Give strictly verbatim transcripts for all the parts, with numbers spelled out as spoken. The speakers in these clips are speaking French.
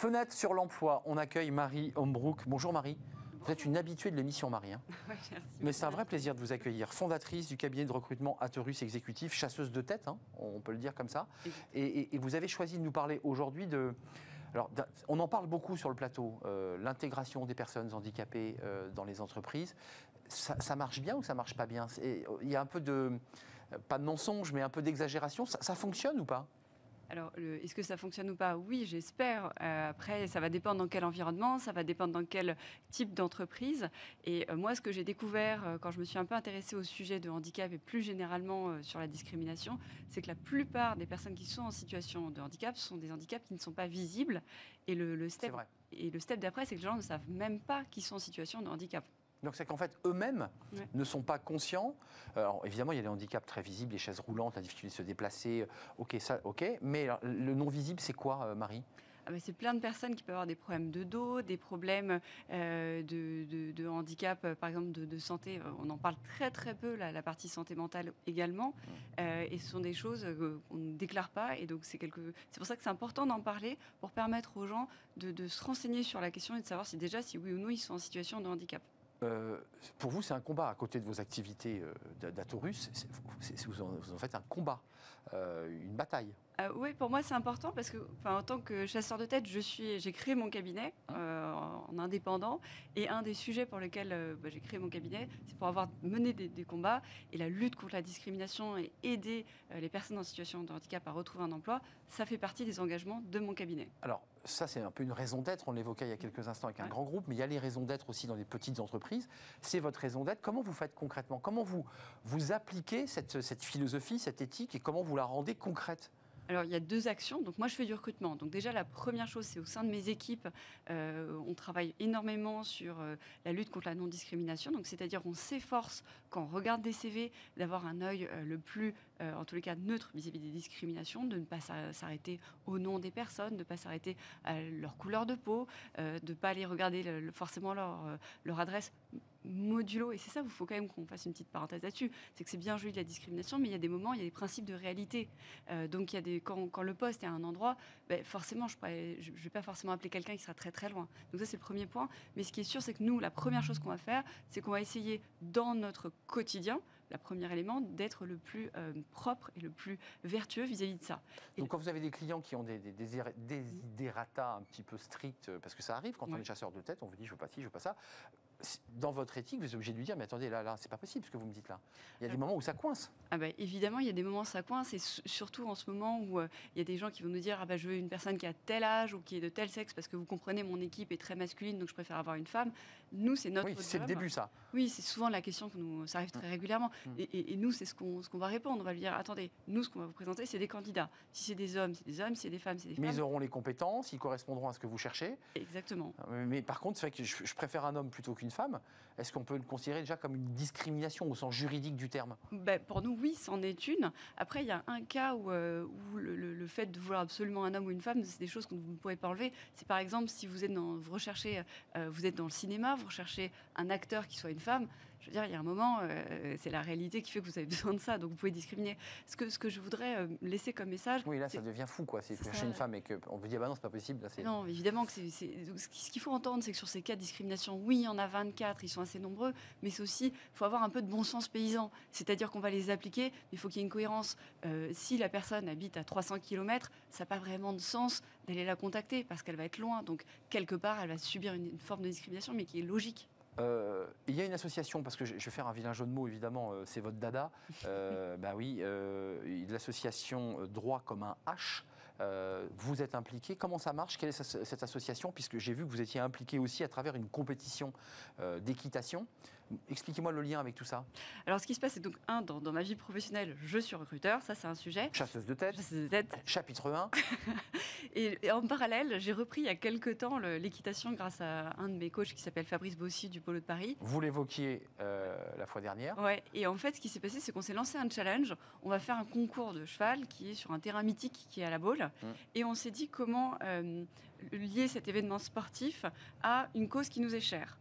Fenêtre sur l'emploi, on accueille Marie Hombrook. Bonjour Marie. Vous êtes une habituée de l'émission Marie. Hein. Oui, merci. Mais c'est un vrai plaisir de vous accueillir. Fondatrice du cabinet de recrutement Atorus Exécutif, chasseuse de tête, hein, on peut le dire comme ça. Et, et, et vous avez choisi de nous parler aujourd'hui de... Alors, on en parle beaucoup sur le plateau, euh, l'intégration des personnes handicapées euh, dans les entreprises. Ça, ça marche bien ou ça marche pas bien? Il y a un peu de, pas de mensonge, mais un peu d'exagération. Ça, ça fonctionne ou pas? Alors, le, est-ce que ça fonctionne ou pas? Oui, j'espère. Euh, après, ça va dépendre dans quel environnement, ça va dépendre dans quel type d'entreprise. Et euh, moi, ce que j'ai découvert euh, quand je me suis un peu intéressée au sujet de handicap et plus généralement euh, sur la discrimination, c'est que la plupart des personnes qui sont en situation de handicap sont des handicaps qui ne sont pas visibles. Et le, le step, et le step d'après, c'est que les gens ne savent même pas qu'ils sont en situation de handicap. Donc c'est qu'en fait, eux-mêmes ouais. ne sont pas conscients. Alors évidemment, il y a des handicaps très visibles, les chaises roulantes, la difficulté de se déplacer, ok, ça, ok. Mais alors, le non-visible, c'est quoi, Marie? Ah bah c'est plein de personnes qui peuvent avoir des problèmes de dos, des problèmes euh, de, de, de handicap, euh, par exemple de, de santé. On en parle très très peu, la, la partie santé mentale également. Euh, et ce sont des choses euh, qu'on ne déclare pas. Et donc c'est, quelque... c'est pour ça que c'est important d'en parler, pour permettre aux gens de, de se renseigner sur la question et de savoir si déjà, si oui ou non, ils sont en situation de handicap. Euh, pour vous, c'est un combat à côté de vos activités euh, d'Atorus. C'est, c'est, c'est, vous, en, vous en faites un combat, euh, une bataille. Euh, oui, pour moi c'est important parce que, en tant que chasseur de tête, je suis, j'ai créé mon cabinet euh, en indépendant, et un des sujets pour lesquels euh, bah, j'ai créé mon cabinet, c'est pour avoir mené des, des combats, et la lutte contre la discrimination et aider euh, les personnes en situation de handicap à retrouver un emploi, ça fait partie des engagements de mon cabinet. Alors ça, c'est un peu une raison d'être, on l'évoquait il y a quelques instants avec un ouais. grand groupe, mais il y a les raisons d'être aussi dans les petites entreprises. C'est votre raison d'être. Comment vous faites concrètement? Comment vous, vous appliquez cette, cette philosophie, cette éthique, et comment vous la rendez concrète? Alors, il y a deux actions. Donc, moi, je fais du recrutement. Donc, déjà, la première chose, c'est au sein de mes équipes, euh, on travaille énormément sur euh, la lutte contre la non-discrimination. Donc, c'est-à-dire, on s'efforce, quand on regarde des C V, d'avoir un œil euh, le plus, euh, en tous les cas, neutre vis-à-vis des discriminations, de ne pas s'arrêter au nom des personnes, de ne pas s'arrêter à leur couleur de peau, euh, de ne pas aller regarder le, le, forcément leur, euh, leur adresse modulo. Et c'est ça, il faut quand même qu'on fasse une petite parenthèse là-dessus. C'est que c'est bien joli de la discrimination, mais il y a des moments, il y a des principes de réalité. Euh, donc, il y a des, quand, quand le poste est à un endroit, ben, forcément, je ne vais pas forcément appeler quelqu'un qui sera très très loin. Donc ça, c'est le premier point. Mais ce qui est sûr, c'est que nous, la première chose qu'on va faire, c'est qu'on va essayer, dans notre quotidien, le premier élément, d'être le plus euh, propre et le plus vertueux vis-à-vis de ça. Et donc, quand vous avez des clients qui ont des, des, des, des desiderata un petit peu stricts, parce que ça arrive quand ouais. on est chasseur de tête, on vous dit je veux pas ci, je veux pas ça. Dans votre éthique, vous êtes obligé de lui dire, mais attendez, là, là, c'est pas possible ce que vous me dites là. Il y a des moments où ça coince. Ah bah, évidemment, il y a des moments où ça coince, et surtout en ce moment où euh, il y a des gens qui vont nous dire, ah bah, je veux une personne qui a tel âge ou qui est de tel sexe, parce que vous comprenez, mon équipe est très masculine, donc je préfère avoir une femme. Nous, c'est notre Oui, c'est le début, ça. Oui, c'est souvent la question que nous, ça arrive très régulièrement. Mmh. Et, et, et nous, c'est ce qu'on ce qu'on va répondre. On va lui dire, attendez, nous, ce qu'on va vous présenter, c'est des candidats. Si c'est des hommes, c'est des hommes. Si c'est des femmes, c'est des femmes. Mais ils auront les compétences, ils correspondront à ce que vous cherchez. Exactement. Mais par contre, c'est vrai que je, je préfère un homme plutôt qu'une femme. Est-ce qu'on peut le considérer déjà comme une discrimination au sens juridique du terme? Ben, pour nous, oui, c'en est une. Après, il y a un cas où, euh, où le, le, le fait de vouloir absolument un homme ou une femme, c'est des choses que vous ne pouvez pas enlever. C'est par exemple, si vous êtes dans, vous recherchez, euh, vous êtes dans le cinéma, vous recherchez un acteur qui soit une femme. Je veux dire, il y a un moment, euh, c'est la réalité qui fait que vous avez besoin de ça, donc vous pouvez discriminer. Ce que, ce que je voudrais euh, laisser comme message... Oui, là, ça devient fou, quoi. Si vous cherchez une femme et qu'on vous dit, ah bah non, c'est pas possible. Là, non, évidemment que c'est... Ce qu'il faut entendre, c'est que sur ces cas de discrimination, oui, il y en a vingt-quatre, ils sont assez nombreux, mais c'est aussi, il faut avoir un peu de bon sens paysan. C'est-à-dire qu'on va les appliquer, mais il faut qu'il y ait une cohérence. Euh, si la personne habite à trois cents kilomètres, ça n'a pas vraiment de sens d'aller la contacter, parce qu'elle va être loin. Donc, quelque part, elle va subir une, une forme de discrimination, mais qui est logique. Euh, il y a une association, parce que je, je vais faire un vilain jeu de mots, évidemment, euh, c'est votre dada. Euh, bah oui, euh, l'association Droit comme un H. Euh, vous êtes impliqué. Comment ça marche? Quelle est cette association? Puisque j'ai vu que vous étiez impliqué aussi à travers une compétition euh, d'équitation. Expliquez-moi le lien avec tout ça. Alors, ce qui se passe, c'est donc, un, dans, dans ma vie professionnelle, je suis recruteur, ça c'est un sujet. Chasseuse de tête. Chasseuse de tête. Chapitre un. et, et en parallèle, j'ai repris il y a quelques temps l'équitation grâce à un de mes coachs qui s'appelle Fabrice Bossy du Polo de Paris. Vous l'évoquiez euh, la fois dernière. Ouais, et en fait, ce qui s'est passé, c'est qu'on s'est lancé un challenge. On va faire un concours de cheval qui est sur un terrain mythique qui est à la Baule. Mmh. Et on s'est dit comment euh, lier cet événement sportif à une cause qui nous est chère.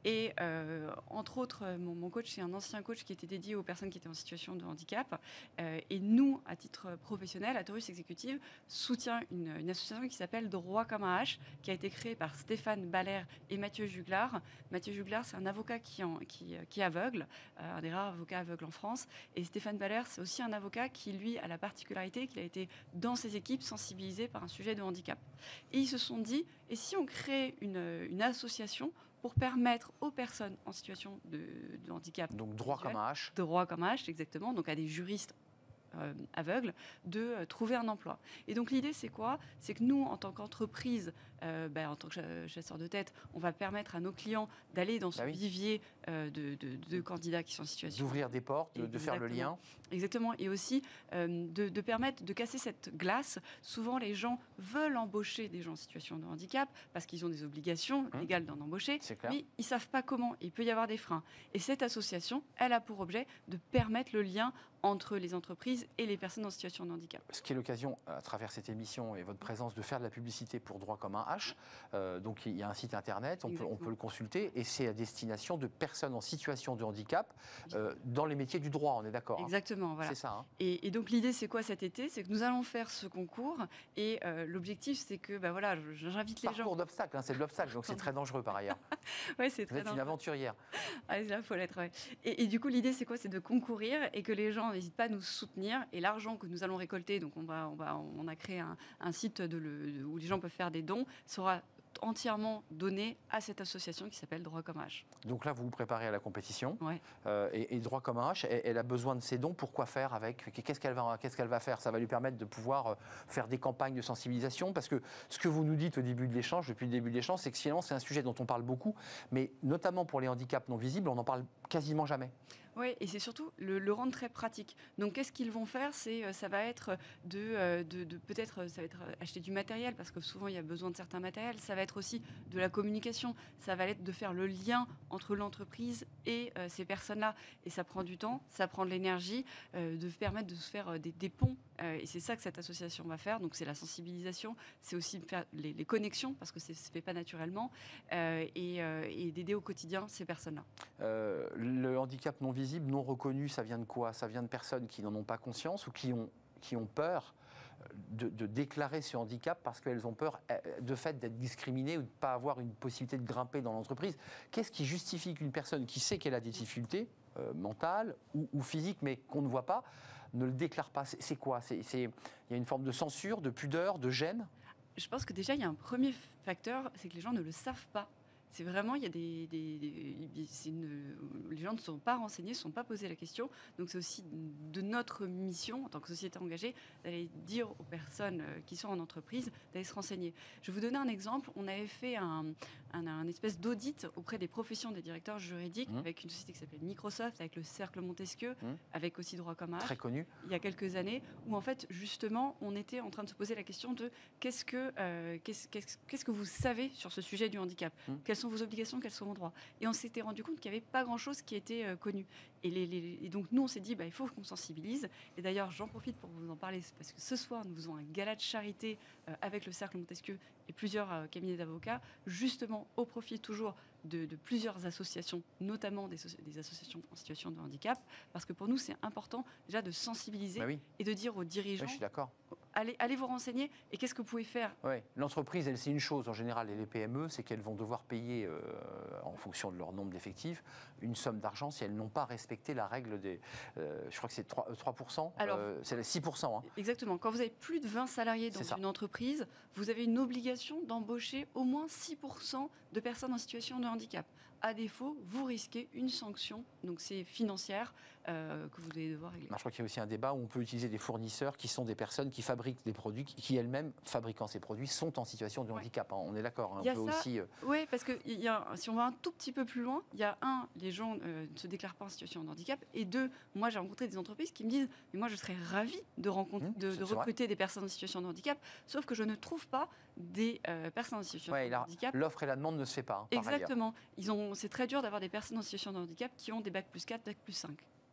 Et euh, entre autres, mon, mon coach, c'est un ancien coach qui était dédié aux personnes qui étaient en situation de handicap. Euh, et nous, à titre professionnel, Atorus Exécutive soutient une, une association qui s'appelle Droit comme un H, qui a été créée par Stéphane Baller et Mathieu Juglar. Mathieu Juglar, c'est un avocat qui, en, qui, qui est aveugle, euh, un des rares avocats aveugles en France. Et Stéphane Baller, c'est aussi un avocat qui, lui, a la particularité qu'il a été dans ses équipes sensibilisé par un sujet de handicap. Et ils se sont dit, et si on crée une, une association pour permettre aux personnes en situation de, de handicap, donc droit comme un H, droit comme un H, exactement, donc à des juristes Euh, aveugles, de euh, trouver un emploi. Et donc l'idée, c'est quoi? C'est que nous, en tant qu'entreprise, euh, ben, en tant que chasseur de tête, on va permettre à nos clients d'aller dans ce bah oui. vivier euh, de, de, de candidats qui sont en situation... D'ouvrir des portes, de, de faire le lien. Exactement. Et aussi euh, de, de permettre de casser cette glace. Souvent, les gens veulent embaucher des gens en situation de handicap parce qu'ils ont des obligations Hum. légales d'en embaucher, mais ils ne savent pas comment. Il peut y avoir des freins. Et cette association, elle a pour objet de permettre le lien entre les entreprises et les personnes en situation de handicap. Ce qui est l'occasion, à travers cette émission et votre présence, de faire de la publicité pour Droit comme un H. Euh, donc il y a un site internet, on peut, on peut le consulter, et c'est à destination de personnes en situation de handicap euh, dans les métiers du droit, on est d'accord? Exactement, hein. Voilà. C'est ça. Hein. Et, et donc l'idée, c'est quoi cet été? C'est que nous allons faire ce concours, et euh, l'objectif, c'est que, ben voilà, j'invite les gens... Parcours d'obstacles, hein, c'est de l'obstacle, donc c'est très dangereux par ailleurs. Ouais, c'est Vous très êtes dangereux. une aventurière. Ah, là, faut l'être, ouais. Et, et du coup, l'idée, c'est quoi? C'est de concourir et que les gens n'hésitent pas à nous soutenir. Et l'argent que nous allons récolter, donc on, va, on, va, on a créé un, un site de le, où les gens peuvent faire des dons, sera entièrement donné à cette association qui s'appelle Droit comme un H. Donc là, vous vous préparez à la compétition. Ouais. Euh, et, et Droit comme un H, elle, elle a besoin de ces dons. Pourquoi faire avec? Qu'est-ce qu'elle va, qu'est-ce qu'elle va faire? Ça va lui permettre de pouvoir faire des campagnes de sensibilisation. Parce que ce que vous nous dites au début de l'échange, depuis le début de l'échange, c'est que finalement, c'est un sujet dont on parle beaucoup. Mais notamment pour les handicaps non visibles, on n'en parle quasiment jamais. Oui, et c'est surtout le, le rendre très pratique. Donc, qu'est-ce qu'ils vont faire? C'est, ça va être de, de, de peut-être, ça va être acheter du matériel, parce que souvent il y a besoin de certains matériels. Ça va être aussi de la communication. Ça va être de faire le lien entre l'entreprise et euh, ces personnes-là. Et ça prend du temps, ça prend de l'énergie, euh, de permettre de se faire des, des ponts. Euh, et c'est ça que cette association va faire. Donc, c'est la sensibilisation, c'est aussi faire les, les connexions, parce que ça ne se fait pas naturellement, euh, et, euh, et d'aider au quotidien ces personnes-là. Euh, le handicap non visible, non reconnu, ça vient de quoi? Ça vient de personnes qui n'en ont pas conscience ou qui ont, qui ont peur de, de déclarer ce handicap parce qu'elles ont peur de fait d'être discriminées ou de ne pas avoir une possibilité de grimper dans l'entreprise. Qu'est-ce qui justifie qu'une personne qui sait qu'elle a des difficultés euh, mentales ou, ou physiques, mais qu'on ne voit pas, ne le déclare pas? C'est quoi? c'est, c'est, il y a une forme de censure, de pudeur, de gêne? Je pense que déjà, il y a un premier facteur, c'est que les gens ne le savent pas. C'est vraiment, il y a des, des, des c'est une, les gens ne sont pas renseignés, ne sont pas posés la question. Donc c'est aussi de notre mission en tant que société engagée d'aller dire aux personnes qui sont en entreprise d'aller se renseigner. Je vais vous donner un exemple. On avait fait un, un, un espèce d'audit auprès des professions des directeurs juridiques mmh. avec une société qui s'appelle Microsoft, avec le Cercle Montesquieu, mmh. avec aussi Droit comme un H. Très connu. Il y a quelques années, où en fait justement on était en train de se poser la question de qu'est-ce que euh, qu'est-ce, qu'est-ce, qu'est-ce que vous savez sur ce sujet du handicap? mmh. Quelles sont vos obligations, quels sont vos droits? Et on s'était rendu compte qu'il n'y avait pas grand-chose qui était euh, connu. Et, les, les, et donc nous, on s'est dit, bah, il faut qu'on sensibilise. Et d'ailleurs, j'en profite pour vous en parler, parce que ce soir, nous faisons un gala de charité euh, avec le Cercle Montesquieu et plusieurs euh, cabinets d'avocats, justement au profit toujours de, de plusieurs associations, notamment des, des associations en situation de handicap, parce que pour nous, c'est important déjà de sensibiliser bah oui. et de dire aux dirigeants, oui, je suis d'accord. Allez, allez vous renseigner et qu'est-ce que vous pouvez faire? Oui, l'entreprise, elle, c'est une chose en général, et les P M E, c'est qu'elles vont devoir payer, euh, en fonction de leur nombre d'effectifs, une somme d'argent si elles n'ont pas respecté la règle des. Euh, je crois que c'est trois pour cent, Alors, euh, c'est six pour cent. Hein. Exactement. Quand vous avez plus de vingt salariés dans une entreprise, vous avez une obligation d'embaucher au moins six pour cent de personnes en situation de handicap. À défaut, vous risquez une sanction, donc c'est financière, euh, que vous allez devoir régler. Alors, je crois qu'il y a aussi un débat où on peut utiliser des fournisseurs qui sont des personnes qui fabriquent des produits, qui, qui elles-mêmes, fabriquant ces produits, sont en situation de ouais. handicap. Hein. On est d'accord. Hein. Il y a on peut ça, aussi. Euh... Oui, parce que il y a, si on va un tout petit peu plus loin, il y a un, les gens euh, ne se déclarent pas en situation de handicap, et deux, moi j'ai rencontré des entreprises qui me disent, mais moi je serais ravie de, rencontrer, mmh, de, de recruter vrai. des personnes en situation de handicap, sauf que je ne trouve pas des euh, personnes en situation ouais, de handicap. L'offre et la demande ne se fait pas. Hein, Exactement. Ils ont, c'est très dur d'avoir des personnes en situation de handicap qui ont des bac plus quatre, bac plus cinq.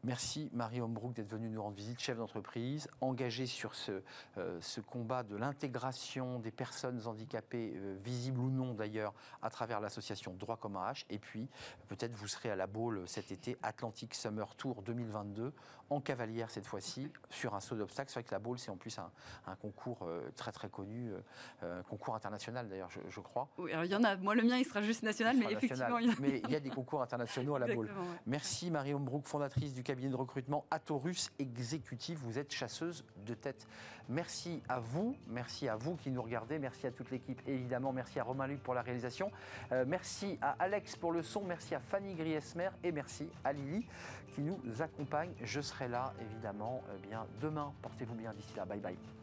Merci Marie Hombrook d'être venue nous rendre visite, chef d'entreprise, engagée sur ce, euh, ce combat de l'intégration des personnes handicapées, euh, visibles ou non d'ailleurs, à travers l'association Droit comme un H. Et puis, peut-être vous serez à la Baule cet été, Atlantic Summer Tour deux mille vingt-deux, en cavalière cette fois-ci, sur un saut d'obstacles. C'est vrai que la Baule, c'est en plus un, un concours euh, très très connu, euh, un concours international d'ailleurs, je, je crois. Oui, alors il y en a. Moi, le mien, il sera juste national, mais national. effectivement, il y en a. Mais il y a des concours internationaux à la Baule. Ouais. Merci Marie Hombrook, fondatrice du cabinet de recrutement Atorus Exécutif. Vous êtes chasseuse de tête. Merci à vous, merci à vous qui nous regardez, merci à toute l'équipe évidemment, merci à Romain Luc pour la réalisation, euh, merci à Alex pour le son, merci à Fanny Griesmer et merci à Lily qui nous accompagne. Je serai là évidemment eh bien, demain. Portez-vous bien d'ici là. Bye bye.